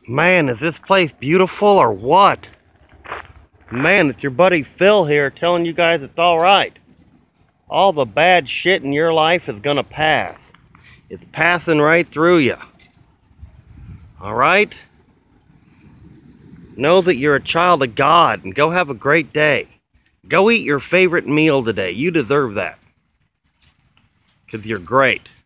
Man, is this place beautiful or what? Man, it's your buddy Phil here telling you guys it's alright. All the bad shit in your life is gonna pass. It's passing right through you. Alright? Know that you're a child of God and go have a great day. Go eat your favorite meal today. You deserve that. 'Cause you're great.